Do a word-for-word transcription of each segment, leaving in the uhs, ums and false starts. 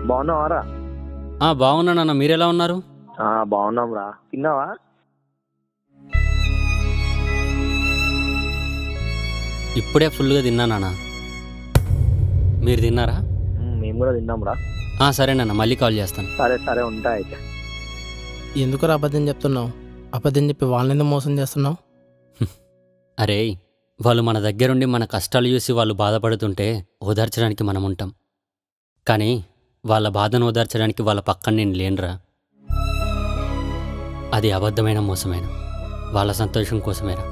బాగున్నావారా? బాగున్నానన్న, మీరెలా ఉన్నారు? బాగున్నాం రా. తిన్నావా? ఇప్పుడే ఫుల్గా తిన్నానన్న. మీరు తిన్నారా? మేము కూడా తిన్నాం రా. సరేనన్న, మళ్ళీ కాల్ చేస్తాను. సరే సరే, ఉంటా అయితే. ఎందుకు అబద్ధం చెప్తున్నావు? అబద్ధం చెప్పి వాళ్ళని మోసం చేస్తున్నావు? అరే, వాళ్ళు మన దగ్గరుండి మన కష్టాలు చూసి వాళ్ళు బాధపడుతుంటే ఓదార్చడానికి మనం ఉంటాం. కానీ వాళ్ళ బాధను ఓదార్చడానికి వాళ్ళ పక్కన నేను లేనురా. అది అబద్ధమైన మోసమైన వాళ్ళ సంతోషం కోసమేరా.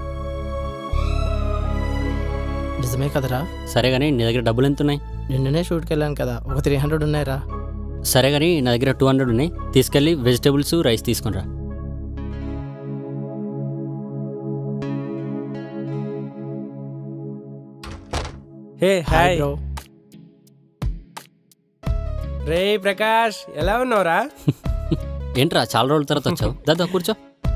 నిజమే కదరా? సరే కానీ నీ దగ్గర డబ్బులు ఎంత ఉన్నాయి? నిన్ననే షూట్కి వెళ్ళాను కదా, ఒక త్రీ హండ్రెడ్ ఉన్నాయిరా. సరే కానీ నా దగ్గర టూ హండ్రెడ్ ఉన్నాయి, తీసుకెళ్ళి వెజిటేబుల్స్ రైస్ తీసుకునిరా. Hey hi bro. రే ప్రకాష్, ఎలా ఉన్నావురా? ఏంట్రా చాలా రోజుల తర్వాత వచ్చావు? దాదా కూర్చో.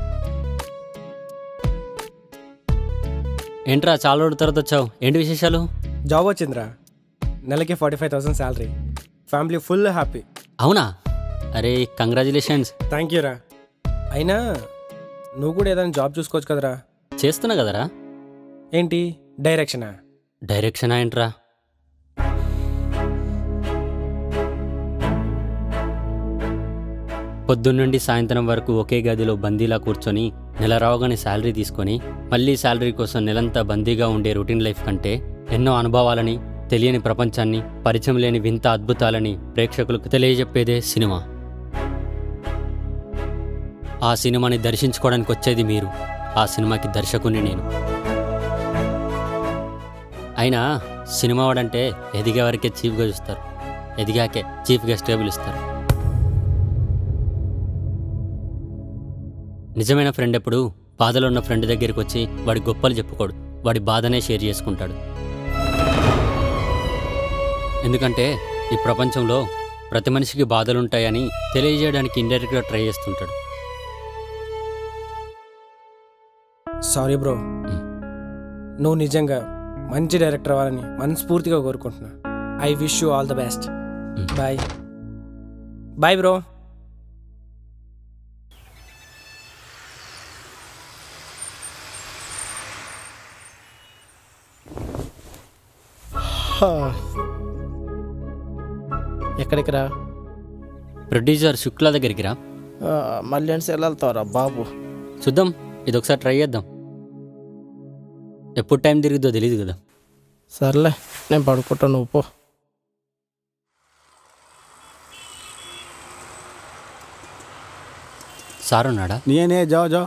ఏంట్రా చాలా రోజుల తర్వాత వచ్చావు? ఏంటి విశేషాలు? జాబ్ వచ్చిందిరా, నెలకి forty five thousand salary, family full happy. అవునా? అరే కంగ్రాచులేషన్స్. థ్యాంక్ యూ రా. అయినా నువ్వు కూడా ఏదైనా జాబ్ చూసుకోవచ్చు కదరా? చేస్తున్నా కదరా. ఏంటి డైరెక్షనా? డైరెక్షనా ఏంట్రా? పొద్దున్నుండి సాయంత్రం వరకు ఒకే గదిలో బందీలా కూర్చొని నెల రావగానే శాలరీ తీసుకొని మళ్ళీ శాలరీ కోసం నెలంతా బందీగా ఉండే రొటీన్ లైఫ్ కంటే ఎన్నో అనుభవాలని, తెలియని ప్రపంచాన్ని, పరిచయం లేని వింత అద్భుతాలని ప్రేక్షకులకు తెలియజెప్పేదే సినిమా. ఆ సినిమాని దర్శించుకోవడానికి వచ్చేది మీరు, ఆ సినిమాకి దర్శకుని నేను. అయినా సినిమా వాడంటే ఎదిగే వరకే చీఫ్గా చూస్తారు, ఎదిగాకే చీఫ్ గెస్ట్ టేబుల్ ఇస్తారు. నిజమైన ఫ్రెండ్ ఎప్పుడు బాధలో ఉన్న ఫ్రెండ్ దగ్గరికి వచ్చి వాడి గొప్పలు చెప్పుకోడు, వాడి బాధనే షేర్ చేసుకుంటాడు. ఎందుకంటే ఈ ప్రపంచంలో ప్రతి మనిషికి బాధలుంటాయని తెలియజేయడానికి ఇండైరెక్ట్గా ట్రై చేస్తుంటాడు. సారీ బ్రో, నువ్వు నిజంగా మంచి డైరెక్టర్ అవ్వాలని మనస్ఫూర్తిగా కోరుకుంటున్నా. I wish you all the best. Bye bye bro. ఎక్కడికి రా? ప్రొడ్యూసర్ శుక్లా దగ్గరికి రా. మళ్ళీ అని వెళ్తావురా బాబు? చూద్దాం, ఇది ఒకసారి ట్రై చేద్దాం. ఎప్పుడు టైం తిరుగుద్దో తెలియదు కదా. సర్లే, నేను పడుకుంటా, నువ్వు పో. సార్ ఉన్నాడా? నేనే జాओ जाओ.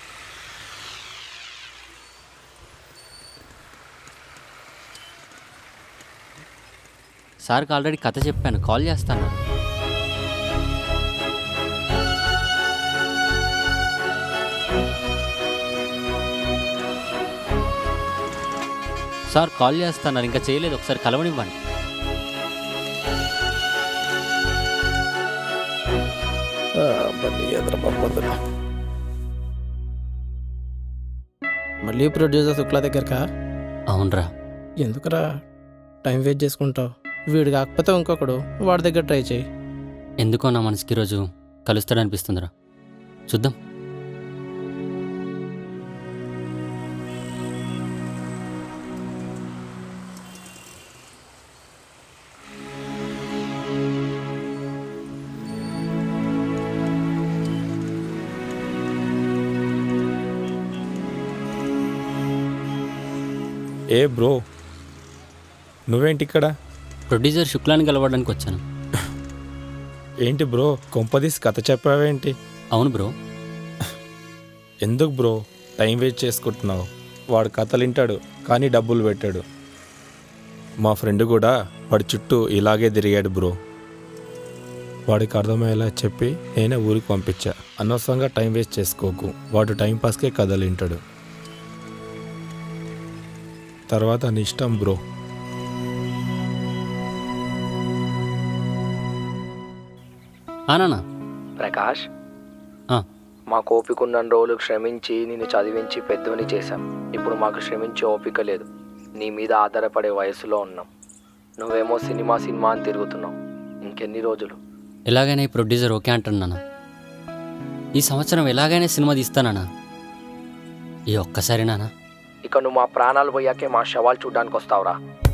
సార్కి ఆల్రెడీ కథ చెప్పాను, కాల్ చేస్తాను. సార్ కాల్ చేస్తాను, ఇంకా చేయలేదు, ఒకసారి కలవనివ్వండి. మళ్ళీ ప్రొడ్యూసర్ శుక్లా దగ్గరకా? అవునరా. ఎందుకురా టైం వేస్ట్ చేసుకుంటావు? వీడు కాకపోతే ఇంకొకడు, వాడి దగ్గర ట్రై చేయి. ఎందుకో నా మనసుకి ఈరోజు కలుస్తాడనిపిస్తుందిరా, చూద్దాం. ఏ బ్రో, నువ్వేంటి ఇక్కడ? ప్రొడ్యూసర్ శుక్లాని కలవడానికి వచ్చాను. ఏంటి బ్రో, కొంపదీసి కథ చెప్పావేంటి? అవును బ్రో. ఎందుకు బ్రో టైం వేస్ట్ చేసుకుంటున్నావు? వాడు కథలు వింటాడు కానీ డబ్బులు పెట్టాడు. మా ఫ్రెండ్ కూడా వాడి చుట్టూ ఇలాగే తిరిగాడు బ్రో. వాడికి అర్థమయ్యేలా చెప్పి నేనే ఊరికి పంపించా. అనవసరంగా టైం వేస్ట్ చేసుకోకు, వాడు టైంపాస్కే కథలు వింటాడు. తర్వాత నీ ఇష్టం బ్రో. ఆనా ప్రకాష్, మాకు ఓపిక ఉన్న రోజులు శ్రమించి నిన్ను చదివించి పెద్దోని చేశాం. ఇప్పుడు మాకు శ్రమించే ఓపిక లేదు. నీ మీద ఆధారపడే వయసులో ఉన్నాం. నువ్వేమో సినిమా సినిమా అని తిరుగుతున్నావు. ఇంకే ఇంకెన్ని రోజులు? ఎలాగైనా ఈ ప్రొడ్యూసర్ ఓకే అంటున్నానా? ఈ సంవత్సరం ఎలాగైనా సినిమా తీస్తానా? ఈ ఒక్కసారి నానా. ఇక నువ్వు మా ప్రాణాలు పోయాకే మా శవాలు చూడ్డానికి వస్తావురా?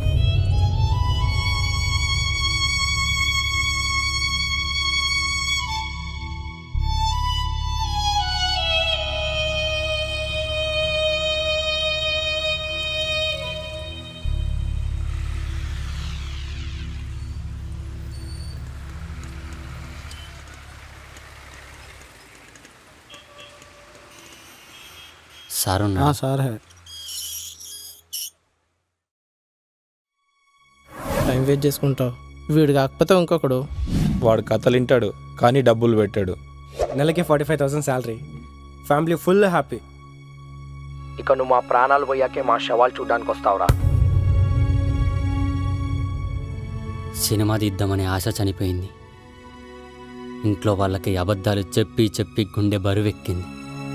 సార్ ఉన్నా? हाँ सर है। టైం వేస్ట్ చేసుకుంటావు. వీడు కాకపోతే ఇంకొకడు. వాడు కథలు వింటాడు కానీ డబ్బులు పెట్టాడు. నెలకి forty five thousand salary, family full happy. ఇక నువ్వు మా ప్రాణాలు పోయాకే మా శవాలు చూడ్డానికి వస్తావురా? సినిమా తీద్దామనే ఆశ చనిపోయింది. ఇంట్లో వాళ్ళకి అబద్ధాలు చెప్పి చెప్పి గుండె బరువెక్కింది.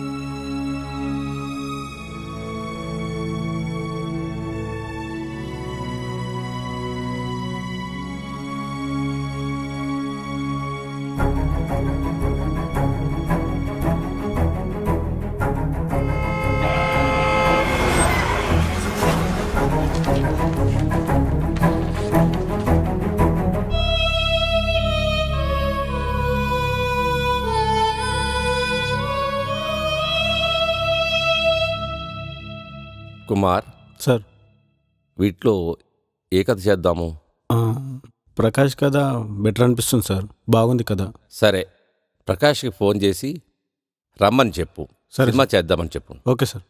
కుమార్ సార్ వీటిలో ఏ కథ చేద్దాము? ఆ, ప్రకాష్ కథ బెటర్ అనిపిస్తుంది సార్. బాగుంది కదా. సరే, ప్రకాష్కి ఫోన్ చేసి రమ్మని చెప్పు, సరే సినిమా చేద్దామని చెప్పు. Okay sir.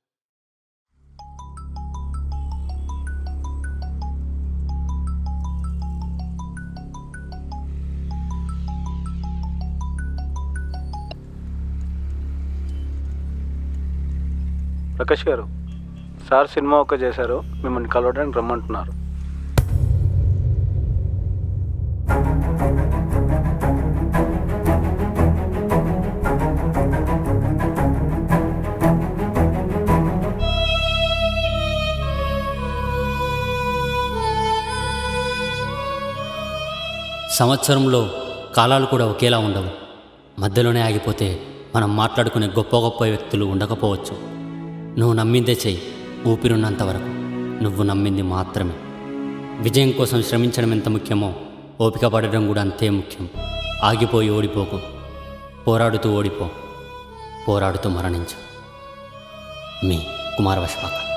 ప్రకాష్ గారు, సార్ సినిమా ఓకే చేశారు, మిమ్మల్ని కలవడానికి రమ్మంటున్నారు. సంవత్సరంలో కాలాలు కూడా ఒకేలా ఉండవు. మధ్యలోనే ఆగిపోతే మనం మాట్లాడుకునే గొప్ప గొప్ప వ్యక్తులు ఉండకపోవచ్చు. నువ్వు నమ్మిందే చెయ్యి, ఊపిరున్నంత వరకు నువ్వు నమ్మింది మాత్రమే. విజయం కోసం శ్రమించడం ఎంత ముఖ్యమో ఓపిక పడడం కూడా అంతే ముఖ్యం. ఆగిపోయి ఓడిపోకు, పోరాడుతూ ఓడిపో, పోరాడుతూ మరణించు. మీ కుమార్ వశపాక.